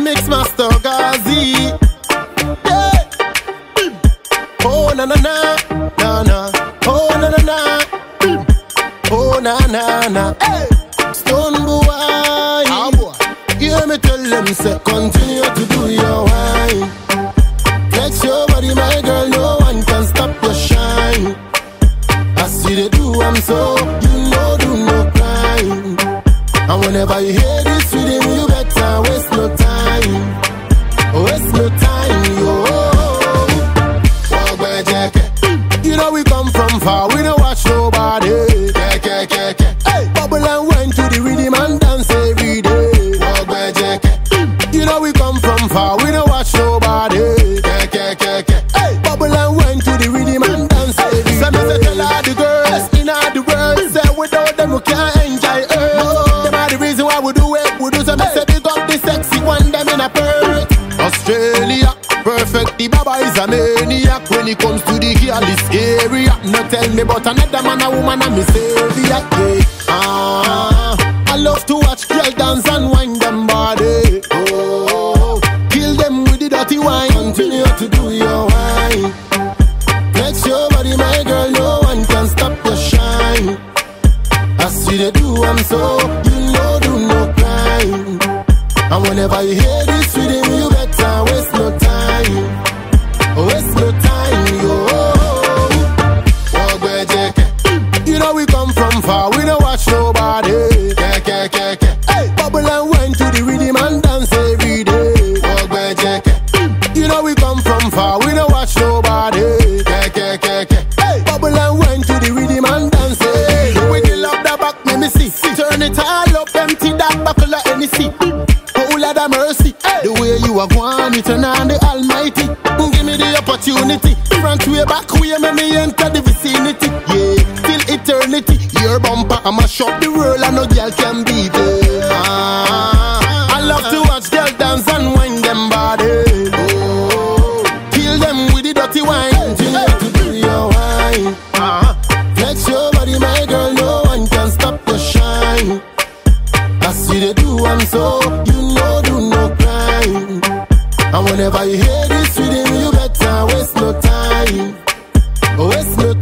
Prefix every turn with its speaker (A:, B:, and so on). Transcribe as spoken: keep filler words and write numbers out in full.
A: Mix Master Gazi. Yeah. Oh na na na, na na. Oh na na na. Oh na na na. Hey. Stone boy. Ah boy. Hear me tell them say continue to do your wine. Flex your body, my girl, no one can stop your shine. I see they do, I'm so, you know, do no crime. And whenever you hear this rhythm, you better waste no time. Waste no time, yo. Walk by jacket. You know we come from far, we don't watch nobody. Yeah, yeah, yeah, yeah. Hey, bubble and wine to the rhythm and dance every day. Walk by jacket. You know we come from far, we don't watch nobody. Yeah, yeah, yeah, yeah. Hey, bubble and wine to the rhythm and dance every day. Some say tell all the girls in all the world, say without them we can't enjoy earth. Them are the reason why we do it, we do some. Say big up the sexy one, them in a perk. Australia, perfect, the Baba is a maniac when it comes to the girlish area. Now tell me about another man, a woman, and me savior. Yeah. Ah, I love to watch girl dance and wine them body. Oh, kill them with the dirty wine. Continue to do your wine. Flex your body, my girl, no one can stop your shine. I see they do, I'm so, you know, do no crime. And whenever you hear this rhythm, you better waste no time. Waste no time, yo. Walk by J K. You know we come from far, we don't watch nobody. Yeah, yeah, yeah, yeah. Hey, bubble and wine to the rhythm and dance every day. Walk by J K. You know we come from far, we don't watch nobody. Yeah, yeah, yeah, yeah. Hey, bubble and wine to the rhythm and dance every day. With the love the back, let me see. Turn it all up, empty that buckle of any seat. Lord of mercy, hey. The way you are going, it turn on the Almighty. Give me the opportunity. Front way, back way, make me enter the vicinity. Yeah, till eternity. Your bumper, I'ma shock the world, and no girl can beat it. Ah, I love to watch girl dance and wine them body. Oh, kill them with the dirty wine. Continue to do your wine. Ah, flex your body, my girl, no one can stop your shine. I see they do, I'm so, you know, do no crime. And whenever you hear this rhythm, you better waste no time. Waste no time.